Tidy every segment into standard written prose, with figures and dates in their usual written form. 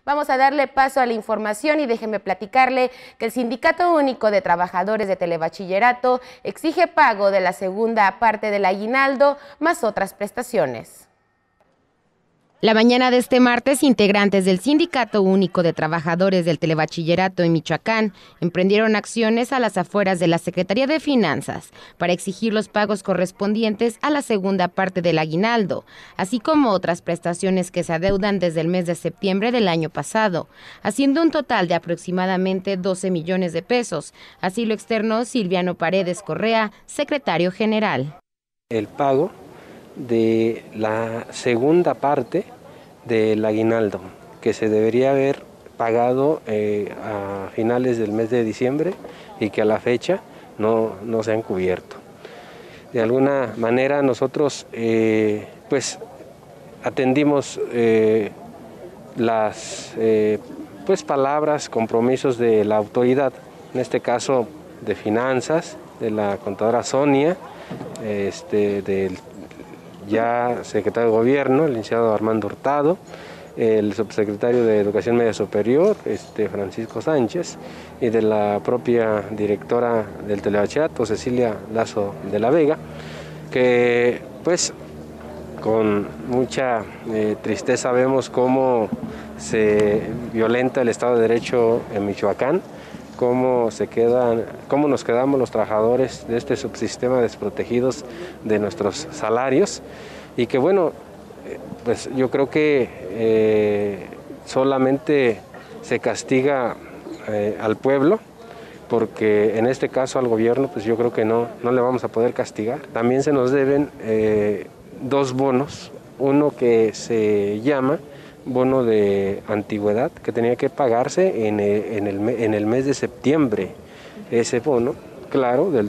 Vamos a darle paso a la información y déjeme platicarle que el Sindicato Único de Trabajadores de Telebachillerato exige pago de la segunda parte del aguinaldo más otras prestaciones. La mañana de este martes, integrantes del Sindicato Único de Trabajadores del Telebachillerato en Michoacán emprendieron acciones a las afueras de la Secretaría de Finanzas para exigir los pagos correspondientes a la segunda parte del aguinaldo, así como otras prestaciones que se adeudan desde el mes de septiembre del año pasado, haciendo un total de aproximadamente 12 millones de pesos. Así lo externó Silviano Paredes Correa, secretario general. El pago de la segunda parte del aguinaldo, que se debería haber pagado a finales del mes de diciembre y que a la fecha no se han cubierto. De alguna manera nosotros pues atendimos las palabras, compromisos de la autoridad, en este caso de finanzas, de la contadora Sonia, del ya secretario de Gobierno, el licenciado Armando Hurtado, el subsecretario de Educación Media Superior, Francisco Sánchez, y de la propia directora del Telebachillerato, Cecilia Lazo de la Vega, que pues con mucha tristeza vemos cómo se violenta el Estado de Derecho en Michoacán, cómo nos quedamos los trabajadores de este subsistema desprotegidos de nuestros salarios, y que bueno, pues yo creo que solamente se castiga al pueblo, porque en este caso al gobierno pues yo creo que no le vamos a poder castigar. También se nos deben dos bonos, uno que se llama bono de antigüedad, que tenía que pagarse en el mes de septiembre, ese bono, claro, del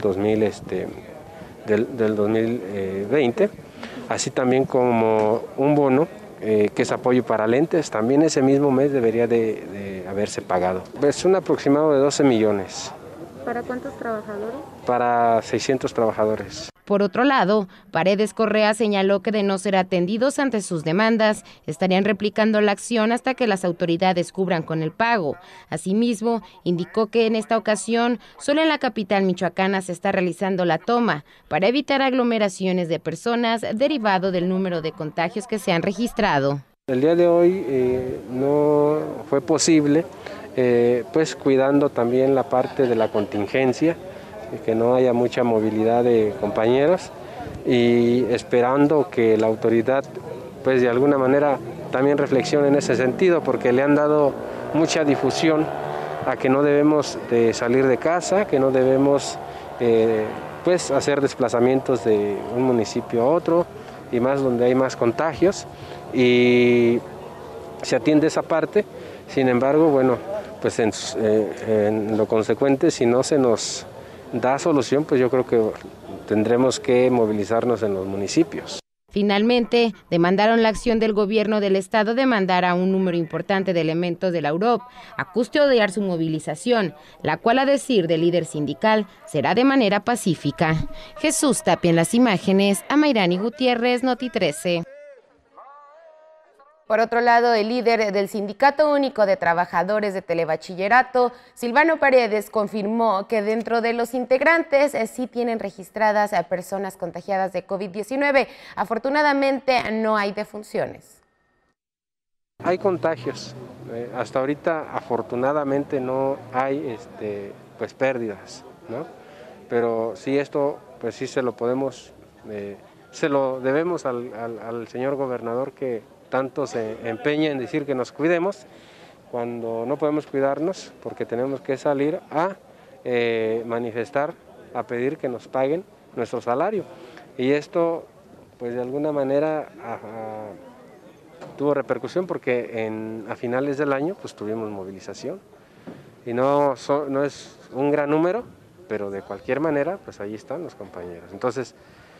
2020, así también como un bono que es apoyo para lentes, también ese mismo mes debería de haberse pagado. Es un aproximado de 12 millones. ¿Para cuántos trabajadores? Para 600 trabajadores. Por otro lado, Paredes Correa señaló que de no ser atendidos ante sus demandas, estarían replicando la acción hasta que las autoridades cubran con el pago. Asimismo, indicó que en esta ocasión solo en la capital michoacana se está realizando la toma para evitar aglomeraciones de personas derivado del número de contagios que se han registrado. El día de hoy no fue posible, pues cuidando también la parte de la contingencia, que no haya mucha movilidad de compañeros, y esperando que la autoridad pues de alguna manera también reflexione en ese sentido, porque le han dado mucha difusión a que no debemos de salir de casa, que no debemos pues hacer desplazamientos de un municipio a otro, y más donde hay más contagios, y se atiende esa parte. Sin embargo, bueno, pues en lo consecuente, si no se nos da solución, pues yo creo que tendremos que movilizarnos en los municipios. Finalmente, demandaron la acción del gobierno del estado de mandar a un número importante de elementos de la UROP a custodiar su movilización, la cual, a decir del líder sindical, será de manera pacífica. Jesús Tapia en las imágenes, Amairani Gutiérrez, Noti 13. Por otro lado, el líder del Sindicato Único de Trabajadores de Telebachillerato, Silviano Paredes, confirmó que dentro de los integrantes sí tienen registradas a personas contagiadas de COVID-19. Afortunadamente, no hay defunciones. Hay contagios. Hasta ahorita, afortunadamente, no hay pues pérdidas, ¿no? Pero sí, esto, pues sí se lo debemos al señor gobernador, que tanto se empeña en decir que nos cuidemos, cuando no podemos cuidarnos, porque tenemos que salir a manifestar, a pedir que nos paguen nuestro salario. Y esto, pues de alguna manera, tuvo repercusión, porque a finales del año pues tuvimos movilización. Y no es un gran número, pero de cualquier manera, pues ahí están los compañeros. Entonces,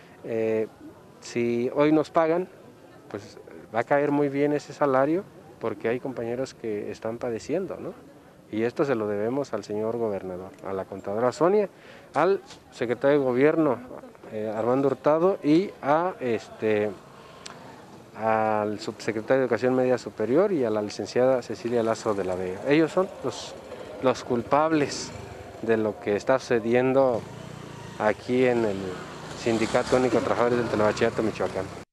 si hoy nos pagan, pues va a caer muy bien ese salario, porque hay compañeros que están padeciendo, ¿no? Y esto se lo debemos al señor gobernador, a la contadora Sonia, al secretario de Gobierno Armando Hurtado, y a al subsecretario de Educación Media Superior y a la licenciada Cecilia Lazo de la Vega. Ellos son los culpables de lo que está sucediendo aquí en el Sindicato Único de Trabajadores del Telebachillerato Michoacán.